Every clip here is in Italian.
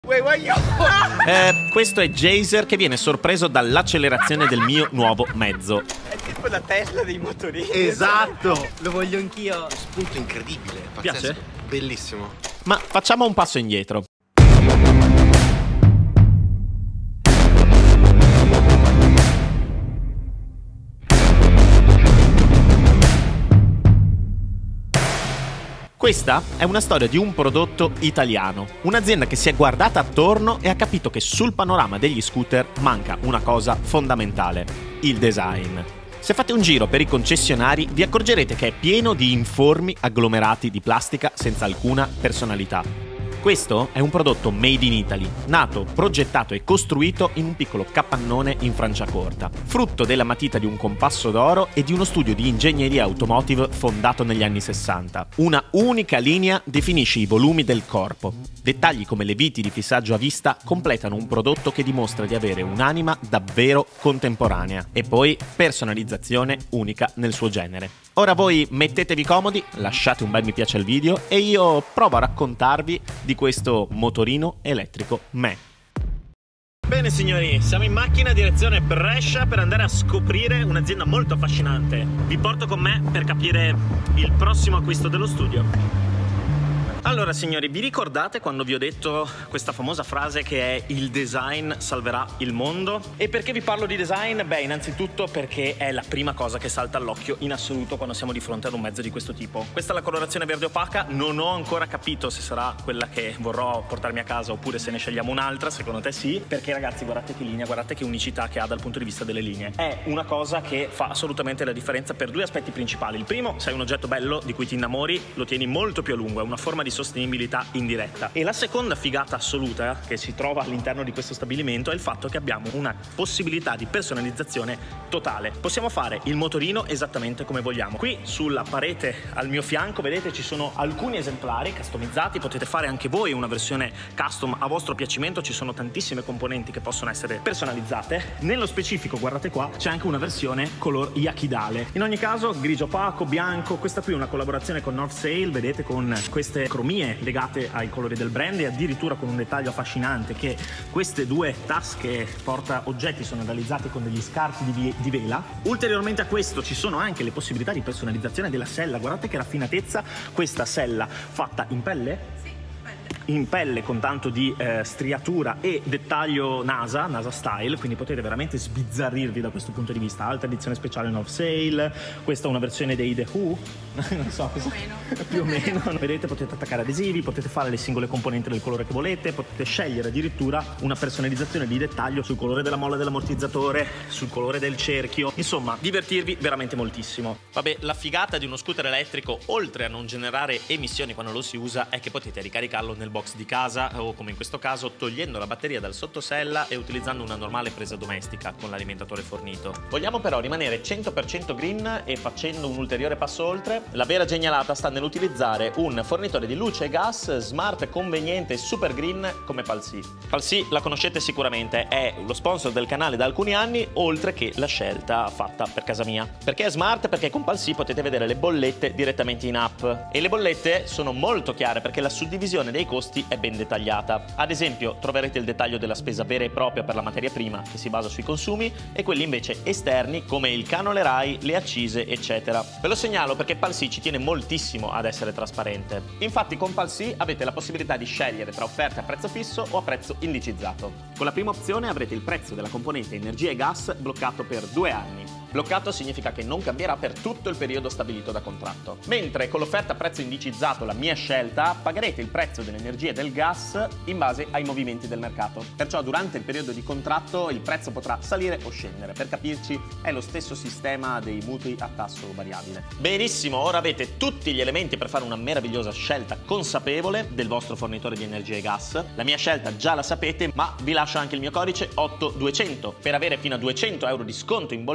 Questo è Jaser che viene sorpreso dall'accelerazione del mio nuovo mezzo. È tipo la Tesla dei motorini. Esatto, lo voglio anch'io. Spunto incredibile, pazzesco. Piace? Bellissimo. Ma facciamo un passo indietro. Questa è una storia di un prodotto italiano, un'azienda che si è guardata attorno e ha capito che sul panorama degli scooter manca una cosa fondamentale: il design. Se fate un giro per i concessionari vi accorgerete che è pieno di informi agglomerati di plastica senza alcuna personalità. Questo è un prodotto made in Italy, nato, progettato e costruito in un piccolo capannone in Franciacorta, frutto della matita di un compasso d'oro e di uno studio di ingegneria automotive fondato negli anni 60. Una unica linea definisce i volumi del corpo. Dettagli come le viti di fissaggio a vista completano un prodotto che dimostra di avere un'anima davvero contemporanea. E poi personalizzazione unica nel suo genere. Ora voi mettetevi comodi, lasciate un bel mi piace al video e io provo a raccontarvi di questo motorino elettrico me. Bene signori, siamo in macchina direzione Brescia per andare a scoprire un'azienda molto affascinante. Vi porto con me per capire il prossimo acquisto dello studio. Allora signori, vi ricordate quando vi ho detto questa famosa frase che è "il design salverà il mondo"? E perché vi parlo di design? Beh, innanzitutto perché è la prima cosa che salta all'occhio in assoluto quando siamo di fronte ad un mezzo di questo tipo. Questa è la colorazione verde opaca, non ho ancora capito se sarà quella che vorrò portarmi a casa oppure se ne scegliamo un'altra, secondo te sì? Perché ragazzi, guardate che linea, guardate che unicità che ha dal punto di vista delle linee. È una cosa che fa assolutamente la differenza per due aspetti principali. Il primo, se hai un oggetto bello di cui ti innamori, lo tieni molto più a lungo, è una forma di sostenibilità indiretta. E la seconda figata assoluta che si trova all'interno di questo stabilimento è il fatto che abbiamo una possibilità di personalizzazione totale. Possiamo fare il motorino esattamente come vogliamo. Qui sulla parete al mio fianco vedete ci sono alcuni esemplari customizzati, potete fare anche voi una versione custom a vostro piacimento, ci sono tantissime componenti che possono essere personalizzate. Nello specifico, guardate qua, c'è anche una versione color yakidale. In ogni caso grigio opaco, bianco, questa qui è una collaborazione con North Sail, vedete, con queste cromie legate ai colori del brand e addirittura con un dettaglio affascinante che queste due tasche porta oggetti sono realizzate con degli scarti di vela. Ulteriormente a questo ci sono anche le possibilità di personalizzazione della sella, guardate che raffinatezza, questa sella fatta in pelle? In pelle con tanto di striatura e dettaglio NASA style, quindi potete veramente sbizzarrirvi da questo punto di vista. Altra edizione speciale North Sail, questa è una versione dei The Who, non so cosa, più o meno. Vedete, potete attaccare adesivi, potete fare le singole componenti del colore che volete, potete scegliere addirittura una personalizzazione di dettaglio sul colore della molla dell'ammortizzatore, sul colore del cerchio, insomma divertirvi veramente moltissimo. Vabbè, la figata di uno scooter elettrico, oltre a non generare emissioni quando lo si usa, è che potete ricaricarlo nel box di casa o, come in questo caso, togliendo la batteria dal sottosella e utilizzando una normale presa domestica con l'alimentatore fornito. Vogliamo però rimanere 100% green e facendo un ulteriore passo oltre, la vera genialata sta nell'utilizzare un fornitore di luce e gas smart, conveniente e super green come Palsy. Palsy la conoscete sicuramente, è lo sponsor del canale da alcuni anni, oltre che la scelta fatta per casa mia. Perché è smart? Perché con Palsy potete vedere le bollette direttamente in app e le bollette sono molto chiare perché la suddivisione dei costi è ben dettagliata. Ad esempio troverete il dettaglio della spesa vera e propria per la materia prima che si basa sui consumi e quelli invece esterni come il canone RAI, le accise eccetera. Ve lo segnalo perché Palsy ci tiene moltissimo ad essere trasparente. Infatti con Palsy avete la possibilità di scegliere tra offerte a prezzo fisso o a prezzo indicizzato. Con la prima opzione avrete il prezzo della componente energia e gas bloccato per 2 anni. Bloccato significa che non cambierà per tutto il periodo stabilito da contratto. Mentre con l'offerta a prezzo indicizzato, la mia scelta, pagherete il prezzo dell'energia e del gas in base ai movimenti del mercato. Perciò durante il periodo di contratto il prezzo potrà salire o scendere. Per capirci, è lo stesso sistema dei mutui a tasso variabile. Benissimo, ora avete tutti gli elementi per fare una meravigliosa scelta consapevole del vostro fornitore di energia e gas. La mia scelta già la sapete, ma vi lascio anche il mio codice 8200 per avere fino a 200 euro di sconto in bolletta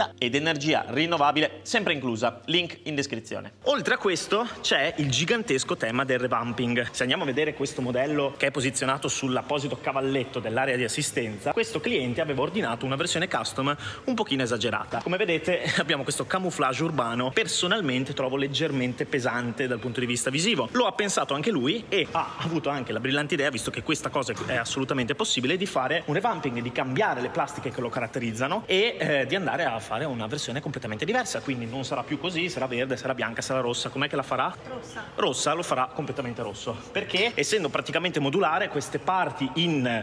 batteria ed energia rinnovabile sempre inclusa. Link in descrizione. Oltre a questo c'è il gigantesco tema del revamping. Se andiamo a vedere questo modello che è posizionato sull'apposito cavalletto dell'area di assistenza, questo cliente aveva ordinato una versione custom un pochino esagerata. Come vedete abbiamo questo camouflage urbano, personalmente trovo leggermente pesante dal punto di vista visivo. Lo ha pensato anche lui e ha avuto anche la brillante idea, visto che questa cosa è assolutamente possibile, di fare un revamping, di cambiare le plastiche che lo caratterizzano e di andare a fare una versione completamente diversa. Quindi non sarà più così, sarà verde, sarà bianca, sarà rossa. Com'è che la farà? Rossa. Rossa, lo farà completamente rosso, perché essendo praticamente modulare, queste parti in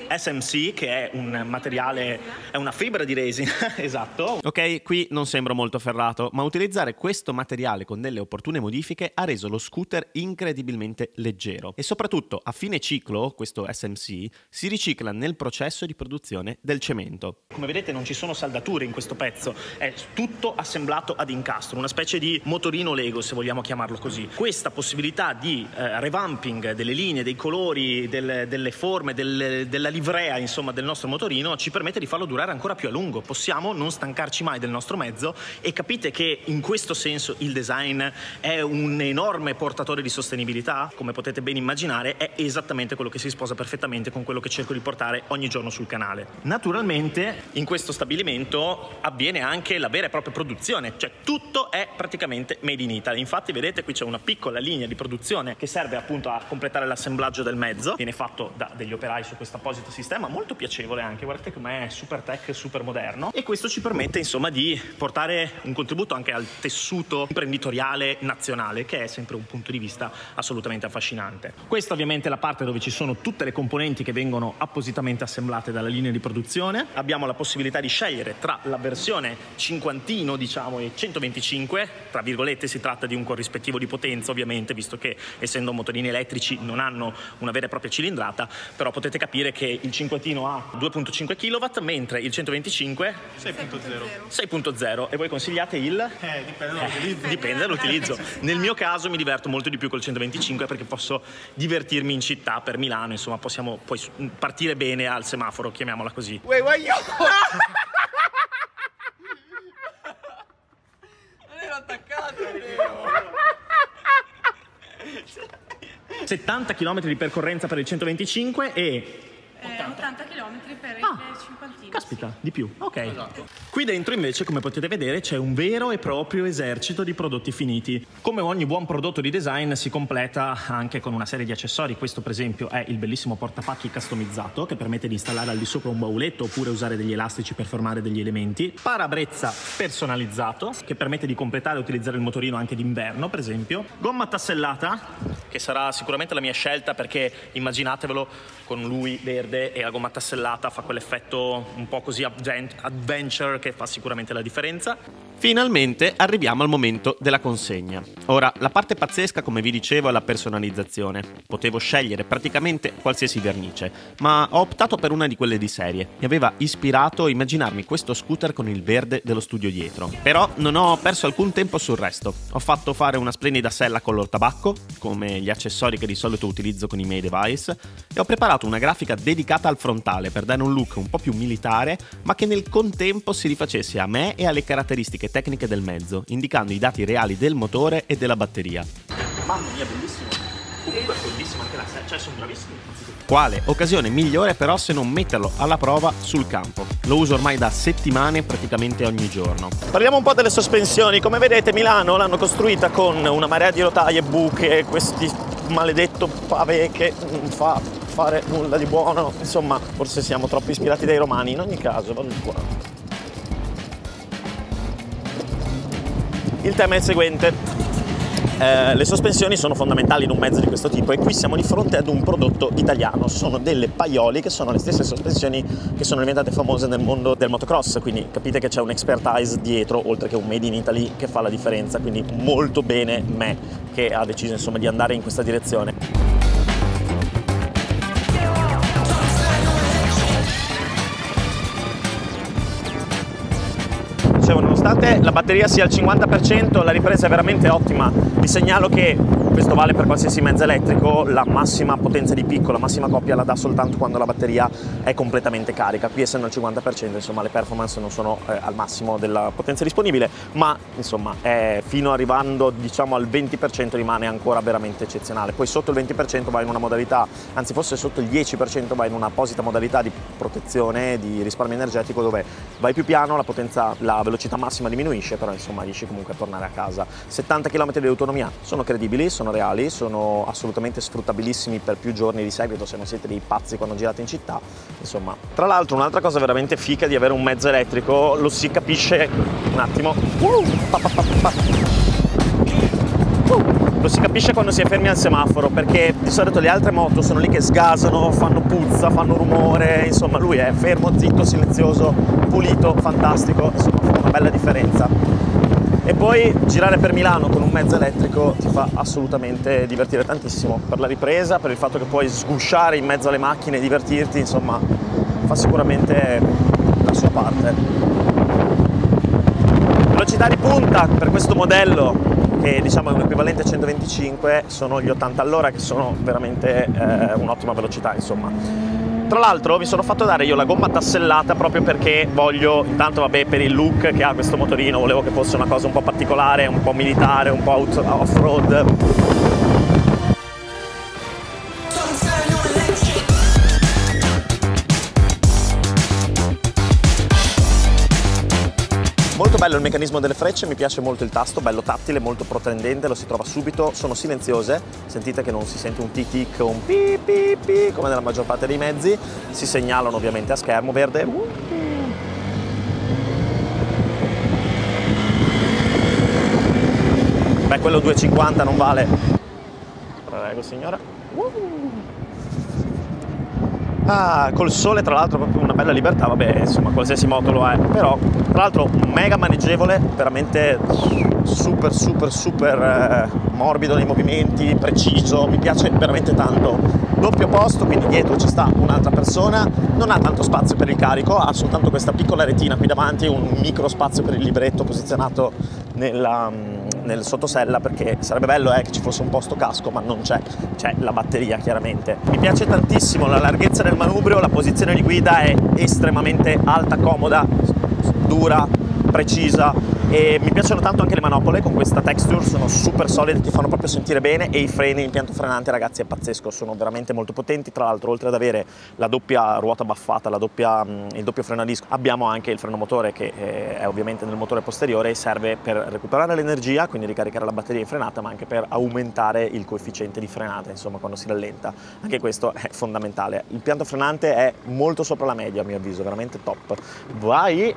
SMC, che è un materiale, è una fibra di resina esatto. Ok, qui non sembro molto ferrato, ma utilizzare questo materiale con delle opportune modifiche ha reso lo scooter incredibilmente leggero e soprattutto a fine ciclo questo SMC si ricicla nel processo di produzione del cemento. Come vedete non ci sono saldature in questo pezzo, è tutto assemblato ad incastro, una specie di motorino Lego se vogliamo chiamarlo così. Questa possibilità di revamping delle linee, dei colori, delle forme, della livrea insomma del nostro motorino ci permette di farlo durare ancora più a lungo. Possiamo non stancarci mai del nostro mezzo e capite che in questo senso il design è un enorme portatore di sostenibilità. Come potete ben immaginare è esattamente quello che si sposa perfettamente con quello che cerco di portare ogni giorno sul canale. Naturalmente in questo stabilimento avviene anche la vera e propria produzione, cioè tutto è praticamente made in Italy. Infatti vedete qui c'è una piccola linea di produzione che serve appunto a completare l'assemblaggio del mezzo, viene fatto da degli operai su questo apposito sistema molto piacevole anche, guardate com'è super tech, super moderno, e questo ci permette insomma di portare un contributo anche al tessuto imprenditoriale nazionale, che è sempre un punto di vista assolutamente affascinante. Questa ovviamente è la parte dove ci sono tutte le componenti che vengono appositamente assemblate dalla linea di produzione. Abbiamo la possibilità di scegliere tra la versione cinquantino diciamo e 125, tra virgolette si tratta di un corrispettivo di potenza ovviamente, visto che essendo motorini elettrici non hanno una vera e propria cilindrata, però potete capire che il cinquantino ha 2.5 kW mentre il 125 6.0 e voi consigliate il? Dipende dall'utilizzo. Nel mio caso mi diverto molto di più col 125 perché posso divertirmi in città per Milano, insomma possiamo poi partire bene al semaforo, chiamiamola così. Non ero attaccato, 70 km di percorrenza per il 125 e 80 km per il cinquantino. Caspita, di più, ok. Esatto. Qui dentro invece, come potete vedere, c'è un vero e proprio esercito di prodotti finiti. Come ogni buon prodotto di design si completa anche con una serie di accessori. Questo per esempio è il bellissimo portapacchi customizzato che permette di installare al di sopra un bauletto oppure usare degli elastici per fermare degli elementi. Parabrezza personalizzato che permette di completare e utilizzare il motorino anche d'inverno per esempio. Gomma tassellata, che sarà sicuramente la mia scelta perché immaginatevelo con lui verde e la gomma tassellata fa quell'effetto un po' così adventure che fa sicuramente la differenza. Finalmente arriviamo al momento della consegna. Ora, la parte pazzesca, come vi dicevo, è la personalizzazione. Potevo scegliere praticamente qualsiasi vernice, ma ho optato per una di quelle di serie. Mi aveva ispirato a immaginarmi questo scooter con il verde dello studio dietro. Però non ho perso alcun tempo sul resto. Ho fatto fare una splendida sella color tabacco, come gli accessori che di solito utilizzo con i miei device, e ho preparato una grafica dedicata al frontale per dare un look un po' più militare, ma che nel contempo si rifacesse a me e alle caratteristiche tecniche del mezzo, indicando i dati reali del motore e della batteria. Mamma mia, bellissimo. Comunque è bellissima anche la sella, cioè sono bravissimi. Quale occasione migliore però se non metterlo alla prova sul campo. Lo uso ormai da settimane, praticamente ogni giorno. Parliamo un po' delle sospensioni. Come vedete Milano l'hanno costruita con una marea di rotaie, buche, questi maledetto pavé che non fa fare nulla di buono. Insomma, forse siamo troppo ispirati dai romani. In ogni caso, vado di qua. Il tema è il seguente, le sospensioni sono fondamentali in un mezzo di questo tipo e qui siamo di fronte ad un prodotto italiano. Sono delle Paioli che sono le stesse sospensioni che sono diventate famose nel mondo del motocross, quindi capite che c'è un expertise dietro oltre che un made in Italy che fa la differenza, quindi molto bene me che ha deciso insomma di andare in questa direzione. Dicevo, nonostante la batteria sia al 50%, la ripresa è veramente ottima. Vi segnalo che questo vale per qualsiasi mezzo elettrico, la massima potenza di picco, la massima coppia la dà soltanto quando la batteria è completamente carica. Qui essendo al 50%, insomma, le performance non sono al massimo della potenza disponibile, ma insomma fino arrivando diciamo al 20% rimane ancora veramente eccezionale. Poi sotto il 20% va in una modalità, anzi forse sotto il 10% va in una apposita modalità di protezione, di risparmio energetico, dove vai più piano, la velocità massima diminuisce, però insomma riesci comunque a tornare a casa. 70 km di autonomia sono credibili, sono reali, sono assolutamente sfruttabilissimi per più giorni di seguito se non siete dei pazzi quando girate in città, insomma. Tra l'altro un'altra cosa veramente fica di avere un mezzo elettrico, lo si capisce un attimo, lo si capisce quando si è fermi al semaforo, perché di solito le altre moto sono lì che sgasano, fanno puzza, fanno rumore, insomma lui è fermo, zitto, silenzioso, pulito, fantastico, insomma fa una bella differenza. E poi girare per Milano con un mezzo elettrico ti fa assolutamente divertire tantissimo, per la ripresa, per il fatto che puoi sgusciare in mezzo alle macchine e divertirti, insomma fa sicuramente la sua parte. Velocità di punta per questo modello, che diciamo è un equivalente a 125, sono gli 80 all'ora, che sono veramente un'ottima velocità, insomma. Tra l'altro mi sono fatto dare io la gomma tassellata proprio perché voglio, intanto vabbè, per il look che ha questo motorino, volevo che fosse una cosa un po' particolare, un po' militare, un po' off-road. Molto bello il meccanismo delle frecce, mi piace molto il tasto, bello tattile, molto protendente, lo si trova subito, sono silenziose, sentite che non si sente un tic-tic o un pi pi pi come nella maggior parte dei mezzi, si segnalano ovviamente a schermo verde. Beh, quello 250 non vale. Prego signora. Ah, col sole tra l'altro proprio una bella libertà, vabbè insomma qualsiasi moto lo è, però tra l'altro mega maneggevole, veramente super morbido nei movimenti, preciso, mi piace veramente tanto. Doppio posto, quindi dietro ci sta un'altra persona, non ha tanto spazio per il carico, ha soltanto questa piccola retina qui davanti, un micro spazio per il libretto posizionato nel sottosella, perché sarebbe bello che ci fosse un posto casco, ma non c'è la batteria chiaramente. Mi piace tantissimo la larghezza del manubrio, la posizione di guida è estremamente alta, comoda, dura, precisa, e mi piacciono tanto anche le manopole con questa texture, sono super solide, ti fanno proprio sentire bene, e i freni, l'impianto frenante ragazzi è pazzesco, sono veramente molto potenti. Tra l'altro oltre ad avere la doppia ruota baffata, il doppio freno a disco, abbiamo anche il freno motore che è ovviamente nel motore posteriore e serve per recuperare l'energia, quindi ricaricare la batteria in frenata, ma anche per aumentare il coefficiente di frenata, insomma quando si rallenta, anche questo è fondamentale. L'impianto frenante è molto sopra la media a mio avviso, veramente top. Vai!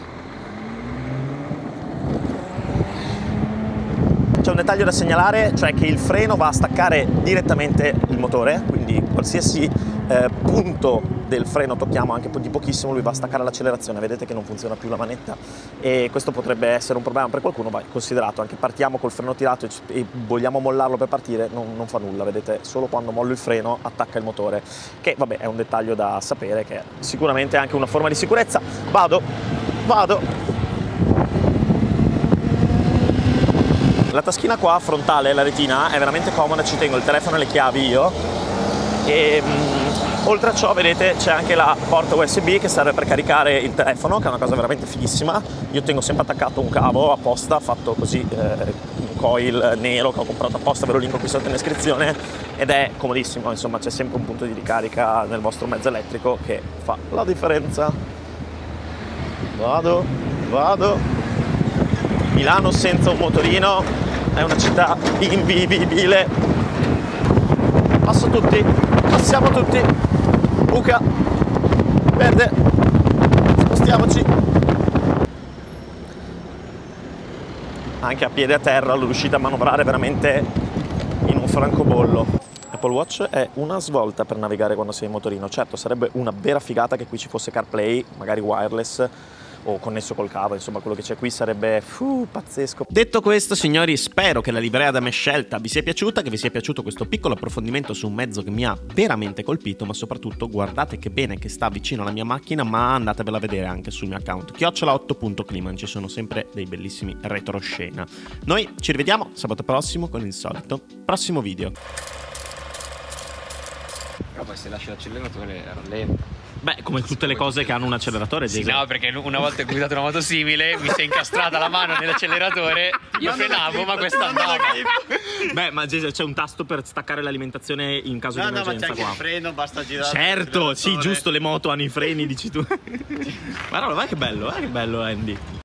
C'è un dettaglio da segnalare, cioè che il freno va a staccare direttamente il motore, quindi qualsiasi punto del freno tocchiamo anche di pochissimo, lui va a staccare l'accelerazione, vedete che non funziona più la manetta e questo potrebbe essere un problema per qualcuno, va considerato. Anche partiamo col freno tirato e vogliamo mollarlo per partire, non fa nulla, vedete, solo quando mollo il freno attacca il motore, che vabbè è un dettaglio da sapere, che è sicuramente anche una forma di sicurezza. Vado! La taschina qua frontale, la retina, è veramente comoda, ci tengo il telefono e le chiavi io, e oltre a ciò vedete c'è anche la porta USB che serve per caricare il telefono, che è una cosa veramente fighissima. Io tengo sempre attaccato un cavo apposta, fatto così, un coil nero che ho comprato apposta, ve lo linko qui sotto in descrizione, ed è comodissimo, insomma c'è sempre un punto di ricarica nel vostro mezzo elettrico che fa la differenza. Vado. Milano senza un motorino è una città invivibile. Passiamo tutti. Buca, verde, spostiamoci. Anche a piede a terra l'ho riuscito a manovrare veramente in un francobollo. Apple Watch è una svolta per navigare quando sei in motorino. Certo, sarebbe una vera figata che qui ci fosse CarPlay, magari wireless, o connesso col cavo, insomma quello che c'è qui sarebbe pazzesco. Detto questo, signori, spero che la livrea da me scelta vi sia piaciuta, che vi sia piaciuto questo piccolo approfondimento su un mezzo che mi ha veramente colpito, ma soprattutto guardate che bene che sta vicino alla mia macchina, ma andatevela a vedere anche sul mio account @8.climan, ci sono sempre dei bellissimi retroscena. Noi ci rivediamo sabato prossimo con il solito prossimo video. Però poi se lasci l'acceleratore rallenta. Beh, come tutte le cose che hanno un acceleratore, Sì, no, perché una volta che ho guidato una moto simile mi si è incastrata la mano nell'acceleratore, io frenavo ma questa andava. Beh, ma Jason, c'è un tasto per staccare l'alimentazione in caso di emergenza, ma c'è anche qua. il freno, basta girare. Certo, sì, giusto, le moto hanno i freni, dici tu. Guarda che bello Andy.